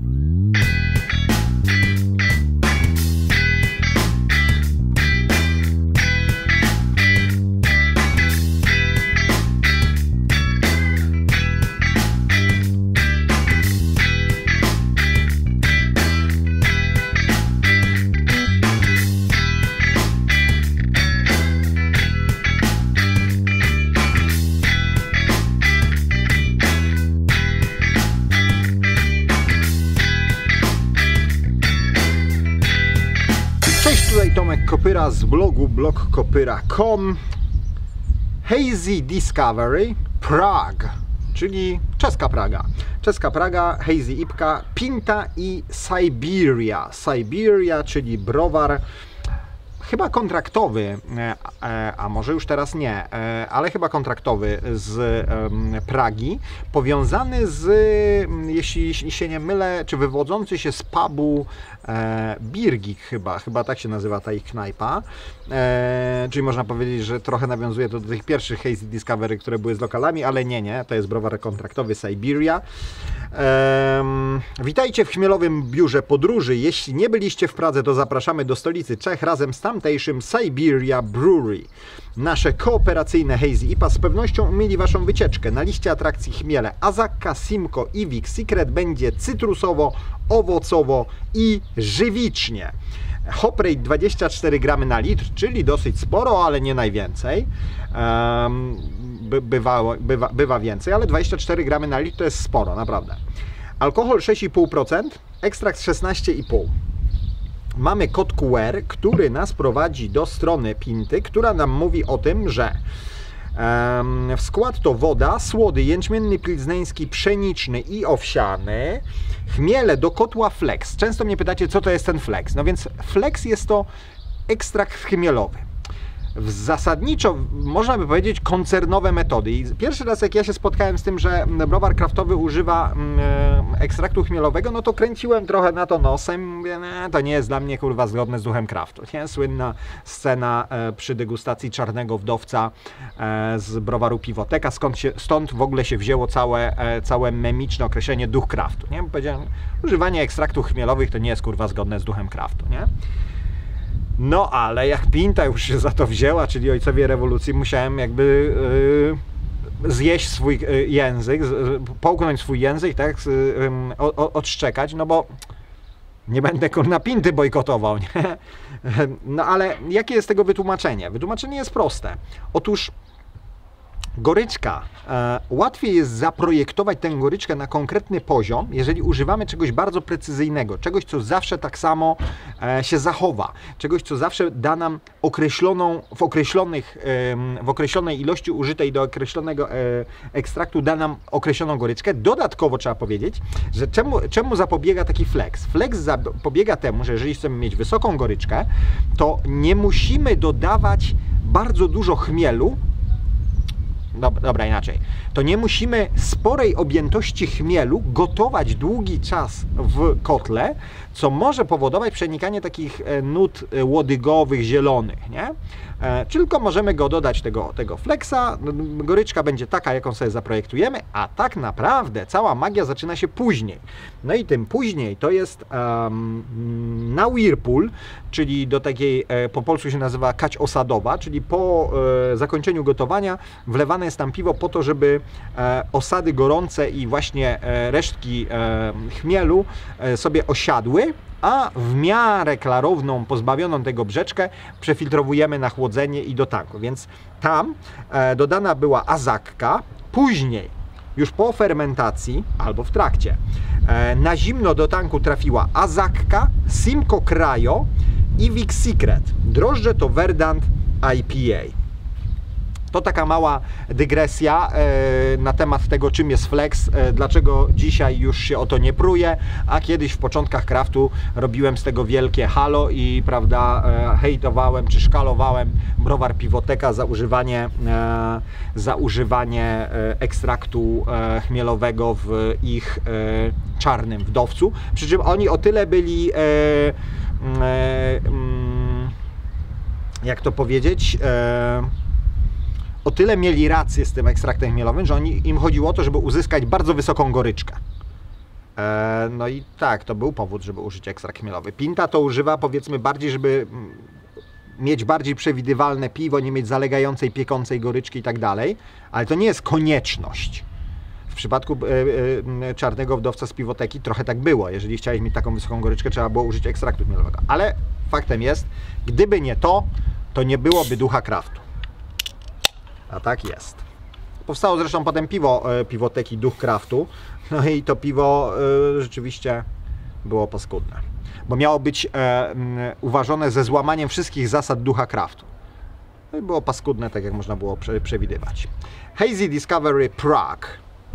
Tutaj Tomek Kopyra z blogu blogkopyra.com. Hazy Discovery Prague, czyli czeska Praga. Czeska Praga, Hazy IPA, Pinta i Siberia. Siberia, czyli browar chyba kontraktowy, a może już teraz nie, ale chyba kontraktowy z Pragi, powiązany z, jeśli się nie mylę, czy wywodzący się z pubu Birgit chyba tak się nazywa ta ich knajpa, czyli można powiedzieć, że trochę nawiązuje to do tych pierwszych Hazy Discovery, które były z lokalami, ale nie, to jest browar kontraktowy Siberia. Witajcie w chmielowym biurze podróży. Jeśli nie byliście w Pradze, to zapraszamy do stolicy Czech razem z tamtejszym Siberia Brewery. Nasze kooperacyjne Hazy IPA z pewnością umieli Waszą wycieczkę. Na liście atrakcji chmiele Azacca, Simcoe i Vic Secret będzie cytrusowo, owocowo i żywicznie. Hop rate 24 gramy na litr, czyli dosyć sporo, ale nie najwięcej. Bywa więcej, ale 24 gramy na litr to jest sporo, naprawdę. Alkohol 6,5%, ekstrakt 16,5%. Mamy kod QR, który nas prowadzi do strony Pinty, która nam mówi o tym, że w skład to woda, słody jęczmienny, pilzneński, pszeniczny i owsiany, chmiele do kotła Flex. Często mnie pytacie, co to jest ten Flex. No więc Flex jest to ekstrakt chmielowy. Zasadniczo można by powiedzieć koncernowe metody. I pierwszy raz jak ja się spotkałem z tym, że browar kraftowy używa ekstraktu chmielowego, no to kręciłem trochę na to nosem. Mówię, to nie jest dla mnie kurwa zgodne z duchem kraftu. Nie? Słynna scena przy degustacji czarnego wdowca z browaru Piwoteka, stąd w ogóle się wzięło całe memiczne określenie duch kraftu. Nie? Powiedziałem, używanie ekstraktów chmielowych to nie jest kurwa zgodne z duchem kraftu. Nie? No ale jak Pinta już się za to wzięła, czyli ojcowie rewolucji, musiałem jakby zjeść swój język, połknąć swój język, tak, odszczekać, no bo nie będę kurna Pinty bojkotował, nie? No ale jakie jest tego wytłumaczenie? Wytłumaczenie jest proste. Otóż goryczka, łatwiej jest zaprojektować tę goryczkę na konkretny poziom, jeżeli używamy czegoś bardzo precyzyjnego, czegoś, co zawsze tak samo się zachowa, czegoś, co zawsze da nam w określonej ilości użytej do określonego ekstraktu da nam określoną goryczkę. Dodatkowo trzeba powiedzieć, że czemu zapobiega taki flex? Flex zapobiega temu, że jeżeli chcemy mieć wysoką goryczkę, to nie musimy dodawać bardzo dużo chmielu. Dobra, inaczej. To nie musimy sporej objętości chmielu gotować długi czas w kotle, co może powodować przenikanie takich nut łodygowych, zielonych, nie? Tylko możemy go dodać tego flexa, goryczka będzie taka, jaką sobie zaprojektujemy, a tak naprawdę cała magia zaczyna się później. No i tym później to jest na whirlpool, czyli do takiej, po polsku się nazywa kać osadowa, czyli po zakończeniu gotowania wlewane jest tam piwo po to, żeby osady gorące i właśnie resztki chmielu sobie osiadły, a w miarę klarowną, pozbawioną tego brzeczkę przefiltrowujemy na chłodzenie i do tanku. Więc tam dodana była Azacca, później już po fermentacji albo w trakcie na zimno do tanku trafiła Azacca, Simcoe Cryo i Vic Secret. Drożdże to Verdant IPA. To taka mała dygresja na temat tego, czym jest flex, dlaczego dzisiaj już się o to nie pruje, a kiedyś w początkach kraftu robiłem z tego wielkie halo i prawda, hejtowałem czy szkalowałem browar Piwoteka za używanie ekstraktu chmielowego w ich czarnym wdowcu. Przy czym oni o tyle byli, jak to powiedzieć, o tyle mieli rację z tym ekstraktem chmielowym, że im chodziło o to, żeby uzyskać bardzo wysoką goryczkę. No i tak, to był powód, żeby użyć ekstrakt chmielowy. Pinta to używa, powiedzmy, bardziej, żeby mieć bardziej przewidywalne piwo, nie mieć zalegającej, piekącej goryczki i tak dalej, ale to nie jest konieczność. W przypadku czarnego wdowca z piwoteki trochę tak było. Jeżeli chciałeś mieć taką wysoką goryczkę, trzeba było użyć ekstraktu chmielowego. Ale faktem jest, gdyby nie to, to nie byłoby ducha kraftu. A tak jest. Powstało zresztą potem piwo piwoteki Duch Kraftu. No i to piwo rzeczywiście było paskudne. Bo miało być uważane ze złamaniem wszystkich zasad Ducha Kraftu. No i było paskudne, tak jak można było przewidywać. Hazy Discovery Prague.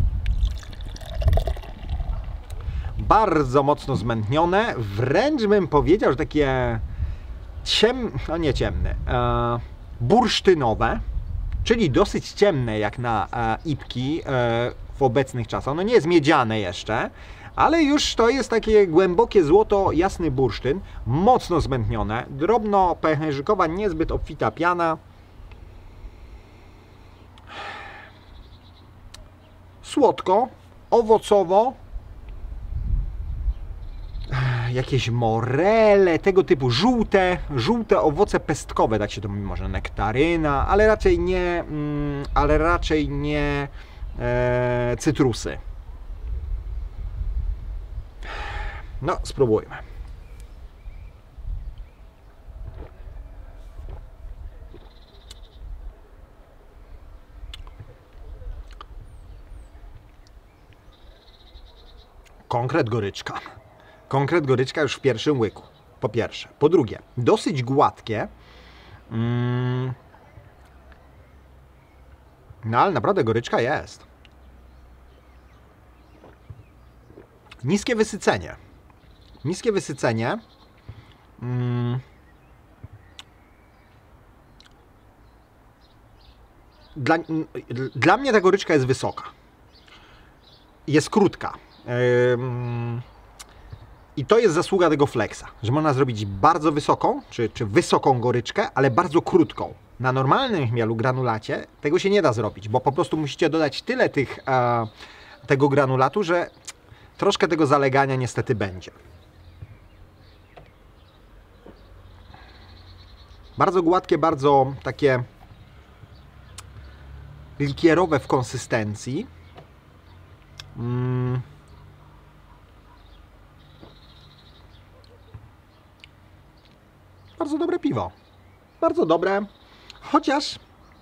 Bardzo mocno zmętnione. Wręcz bym powiedział, że takie no nie ciemne, bursztynowe. Czyli dosyć ciemne jak na IPki w obecnych czasach. No nie jest miedziane jeszcze, ale już to jest takie głębokie złoto, jasny bursztyn, mocno zmętnione, drobno pęcherzykowa, niezbyt obfita piana. Słodko, owocowo, jakieś morele, tego typu żółte owoce pestkowe, tak się to mówi, może nektaryna, ale raczej nie cytrusy. No, spróbujmy. Konkret goryczka. Konkret goryczka już w pierwszym łyku, po pierwsze. Po drugie, dosyć gładkie. No ale naprawdę goryczka jest. Niskie wysycenie. Niskie wysycenie. Dla mnie ta goryczka jest wysoka. Jest krótka. I to jest zasługa tego flexa, że można zrobić bardzo wysoką, czy wysoką goryczkę, ale bardzo krótką. Na normalnym chmielu, granulacie, tego się nie da zrobić, bo po prostu musicie dodać tyle tego granulatu, że troszkę tego zalegania niestety będzie. Bardzo gładkie, bardzo takie likierowe w konsystencji. Bardzo dobre piwo. Bardzo dobre. Chociaż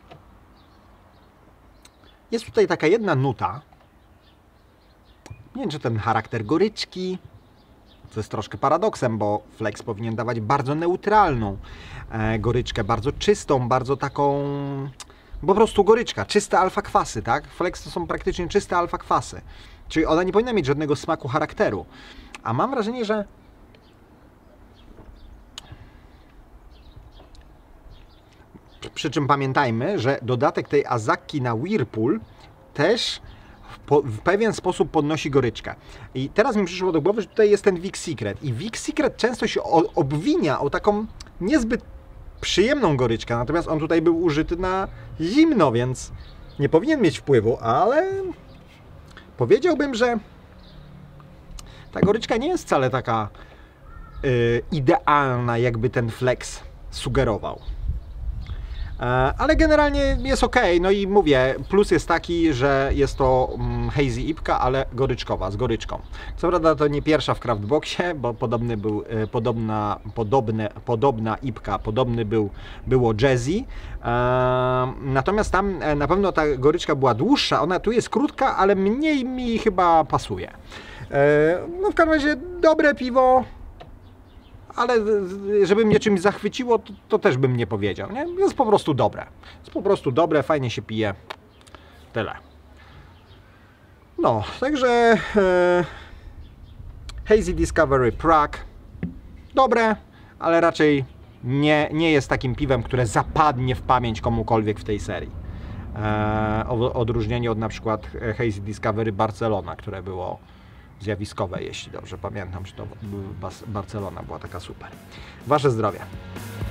jest tutaj taka jedna nuta. Nie wiem, czy ten charakter goryczki, co jest troszkę paradoksem, bo Flex powinien dawać bardzo neutralną goryczkę, bardzo czystą, bardzo taką po prostu goryczka, czyste alfa-kwasy, tak? Flex to są praktycznie czyste alfa-kwasy. Czyli ona nie powinna mieć żadnego smaku, charakteru. A mam wrażenie, że przy czym pamiętajmy, że dodatek tej Azacki na Whirlpool też w pewien sposób podnosi goryczkę. I teraz mi przyszło do głowy, że tutaj jest ten Vic Secret. I Vic Secret często się obwinia o taką niezbyt przyjemną goryczkę, natomiast on tutaj był użyty na zimno, więc nie powinien mieć wpływu, ale powiedziałbym, że ta goryczka nie jest wcale taka idealna, jakby ten Flex sugerował. Ale generalnie jest ok. No i mówię, plus jest taki, że jest to hazy IPka, ale goryczkowa, z goryczką. Co prawda to nie pierwsza w Craftboxie, bo podobna IPka, było Jazzy. Natomiast tam na pewno ta goryczka była dłuższa, ona tu jest krótka, ale mniej mi chyba pasuje. No w każdym razie dobre piwo, ale żeby mnie czymś zachwyciło, to też bym nie powiedział, nie? Jest po prostu dobre. Jest po prostu dobre, fajnie się pije. Tyle. No, także Hazy Discovery Prague dobre, ale raczej nie jest takim piwem, które zapadnie w pamięć komukolwiek w tej serii. Odróżnienie od na przykład Hazy Discovery Barcelona, które było zjawiskowe, jeśli dobrze pamiętam, że to Barcelona była taka super. Wasze zdrowie.